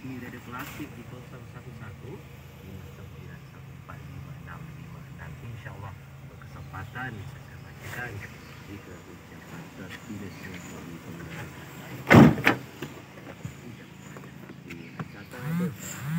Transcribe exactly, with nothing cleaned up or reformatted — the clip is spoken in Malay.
Ini dia ada plastik di kosong satu satu lima sembilan satu empat lima enam lima. Nanti insyaAllah berkesempatan saya akan bacakan jika ucapan tertulis dari pengguna. Ucapan ada.